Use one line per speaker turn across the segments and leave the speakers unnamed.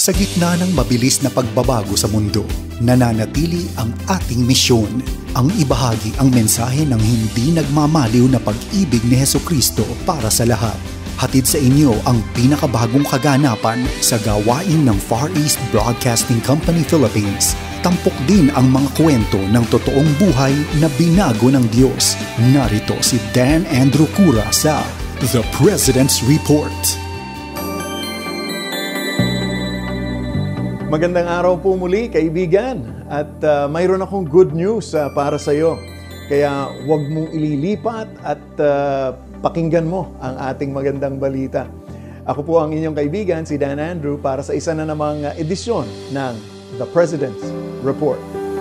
Sa gitna ng mabilis na pagbabago sa mundo, nananatili ang ating misyon, ang ibahagi ang mensahe ng hindi nagmamaliw na pag-ibig ni Hesukristo para sa lahat. Hatid sa inyo ang pinakabagong kaganapan sa gawain ng Far East Broadcasting Company Philippines. Tampok din ang mga kwento ng totoong buhay na binago ng Diyos. Narito si Dan Andrew Cura sa The President's Report.
Magandang araw po muli, kaibigan. At mayroon akong good news para sa iyo. Kaya huwag mong ililipat at pakinggan mo ang ating magandang balita. Ako po ang inyong kaibigan, si Dan Andrew, para sa isa na namang edisyon ng The President's Report.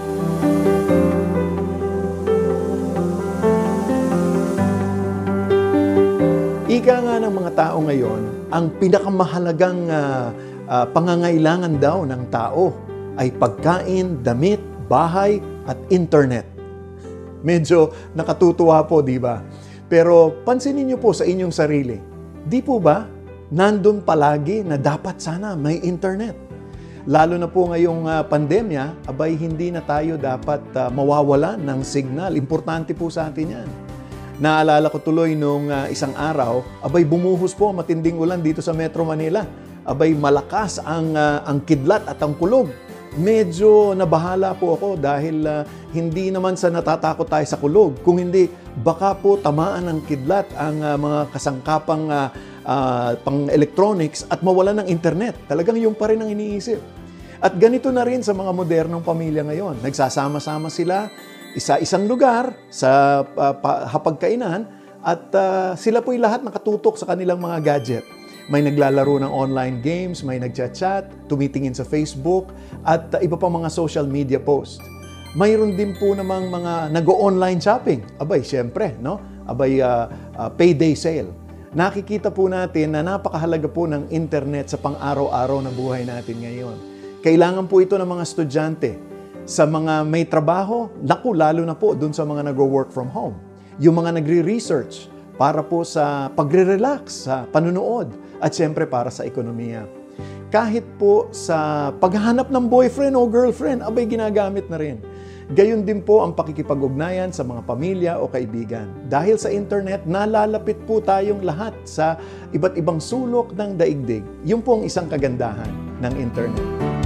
Ika nga ng mga tao ngayon, ang pinakamahalagang pangangailangan daw ng tao ay pagkain, damit, bahay at internet. Medyo nakatutuwa po, di ba? Pero pansinin niyo po sa inyong sarili, di po ba nandun palagi na dapat sana may internet? Lalo na po ngayong pandemya, abay hindi na tayo dapat mawawalan ng signal. Importante po sa atin yan. Naalala ko tuloy nung isang araw, abay bumuhos po matinding ulan dito sa Metro Manila. Abay malakas ang kidlat at ang kulog. Medyo nabahala po ako dahil hindi naman sa natatakot tayo sa kulog. Kung hindi, baka po tamaan ng kidlat ang mga kasangkapang pang-electronics at mawalan ng internet. Talagang yung pa rin ang iniisip. At ganito na rin sa mga modernong pamilya ngayon. Nagsasama-sama sila isa-isang lugar sa hapagkainan at sila po'y lahat nakatutok sa kanilang mga gadget. May naglalaro ng online games, may nagchat-chat, tumitingin sa Facebook, at iba pang mga social media post. Mayroon din po namang mga nag-online shopping. Abay, syempre, no? Abay, payday sale. Nakikita po natin na napakahalaga po ng internet sa pang-araw-araw na buhay natin ngayon. Kailangan po ito ng mga estudyante. Sa mga may trabaho, naku, lalo na po dun sa mga nag-work from home. Yung mga nagre-research para po sa pagre-relax, sa panunood, at siyempre para sa ekonomiya. Kahit po sa paghahanap ng boyfriend o girlfriend, abay ginagamit na rin. Gayon din po ang pakikipag-ugnayan sa mga pamilya o kaibigan. Dahil sa internet, nalalapit po tayong lahat sa iba't ibang sulok ng daigdig. Yun po ang isang kagandahan ng internet.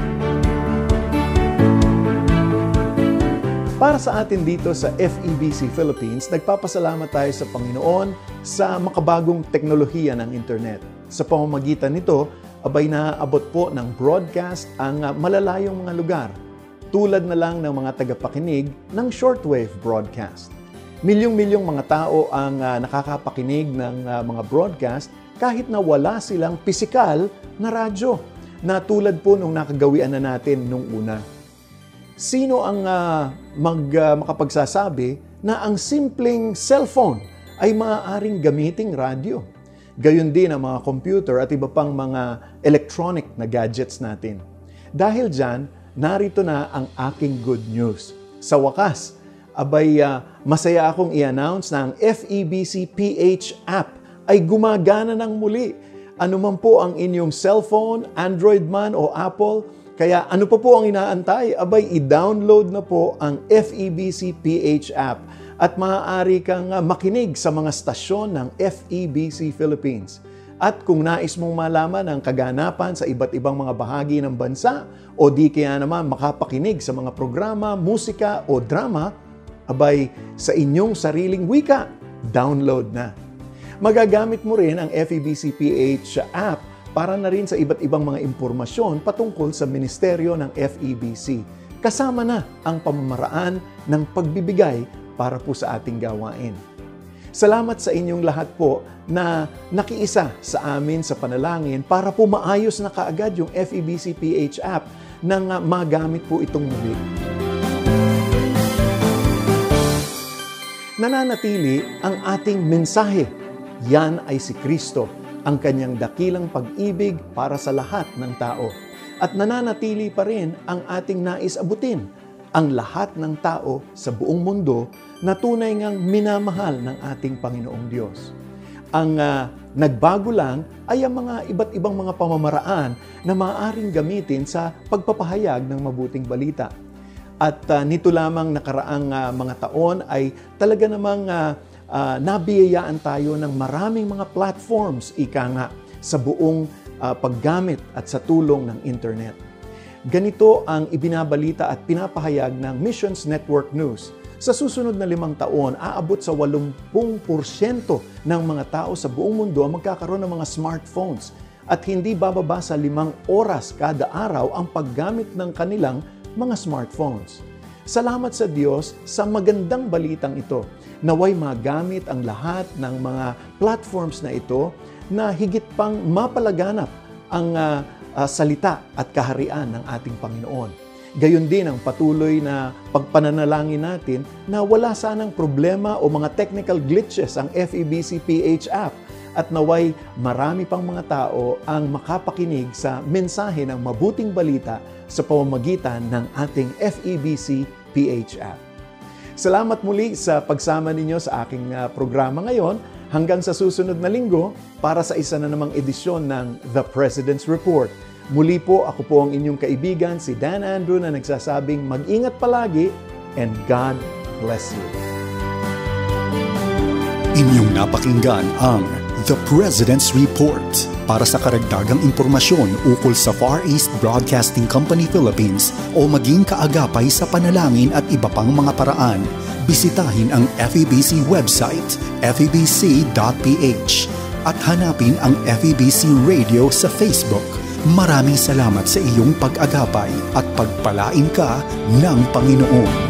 Para sa atin dito sa FEBC Philippines, nagpapasalamat tayo sa Panginoon sa makabagong teknolohiya ng internet. Sa pamamagitan nito, abay naaabot po ng broadcast ang malalayong mga lugar, tulad na lang ng mga tagapakinig ng shortwave broadcast. Milyong-milyong mga tao ang nakakapakinig ng mga broadcast kahit na wala silang pisikal na radyo, na tulad po nung nakagawian na natin nung una. Sino ang makapagsasabi na ang simpleng cellphone ay maaaring gamiting radyo? Gayon din ang mga computer at iba pang mga electronic na gadgets natin. Dahil dyan, narito na ang aking good news. Sa wakas, abay masaya akong i-announce na ang FEBC PH app ay gumagana ng muli. Ano man po ang inyong cellphone, Android man o Apple, kaya ano pa po ang inaantay? Abay, i-download na po ang FEBC PH app at maaari kang makinig sa mga stasyon ng FEBC Philippines. At kung nais mong malaman ang kaganapan sa iba't ibang mga bahagi ng bansa o di kaya naman makapakinig sa mga programa, musika o drama, abay, sa inyong sariling wika, download na. Magagamit mo rin ang FEBC PH app para na rin sa iba't ibang mga impormasyon patungkol sa ministeryo ng FEBC. Kasama na ang pamamaraan ng pagbibigay para po sa ating gawain. Salamat sa inyong lahat po na nakiisa sa amin sa panalangin para po maayos na kaagad yung FEBC PH app nang magamit po itong muli. Nananatili ang ating mensahe. Yan ay si Kristo, ang kanyang dakilang pag-ibig para sa lahat ng tao. At nananatili pa rin ang ating nais abutin, ang lahat ng tao sa buong mundo na tunay ngang minamahal ng ating Panginoong Diyos. Ang nagbago lang ay ang mga iba't ibang mga pamamaraan na maaaring gamitin sa pagpapahayag ng mabuting balita. At nito lamang nakaraang mga taon ay talaga namang nabiyayaan tayo ng maraming mga platforms, ika nga, sa buong paggamit at sa tulong ng internet. Ganito ang ibinabalita at pinapahayag ng Missions Network News. Sa susunod na 5 taon, aabot sa 80% ng mga tao sa buong mundo ang magkakaroon ng mga smartphones at hindi bababa sa 5 oras kada araw ang paggamit ng kanilang mga smartphones. Salamat sa Diyos sa magandang balitang ito. Naway magamit ang lahat ng mga platforms na ito na higit pang mapalaganap ang salita at kaharian ng ating Panginoon. Gayon din ang patuloy na pagpananalangin natin na wala sanang problema o mga technical glitches ang FEBC PH app at naway marami pang mga tao ang makapakinig sa mensahe ng mabuting balita sa pamamagitan ng ating FEBC PH app. Salamat muli sa pagsama ninyo sa aking programa ngayon. Hanggang sa susunod na linggo para sa isa na namang edisyon ng The President's Report. Muli po, ako po ang inyong kaibigan, si Dan Andrew, na nagsasabing mag-ingat palagi and God bless you.
Inyong napakinggan ang The President's Report. Para sa karagdagang impormasyon ukol sa Far East Broadcasting Company Philippines o maging kaagapay sa panalangin at iba pang mga paraan, bisitahin ang FEBC website, febc.ph, at hanapin ang FEBC Radio sa Facebook. Maraming salamat sa iyong pag-agapay at pagpalain ka ng Panginoon.